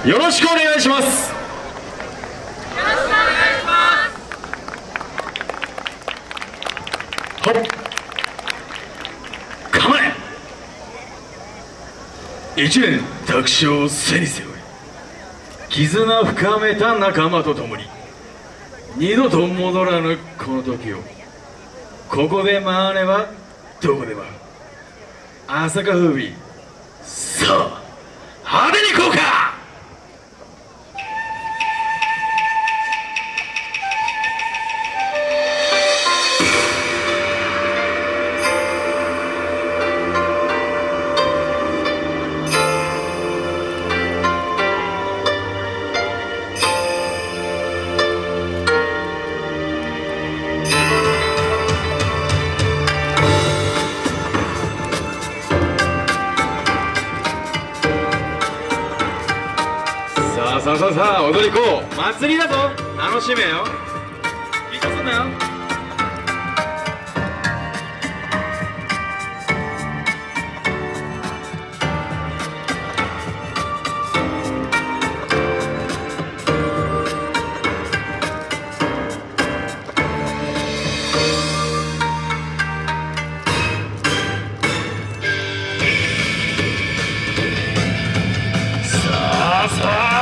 よろしくお願いします。はっ、構え。一年卓上を背に背負い、絆深めた仲間と共に二度と戻らぬこの時を、ここで回ればどこでも朝霞風靡。さあ派手に行こうか。さあさあさあ、踊り行こう。祭りだぞ。楽しめよ。緊張すんなよ。さあさあ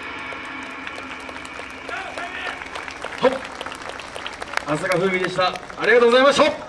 朝霞風靡でした。 ありがとうございました。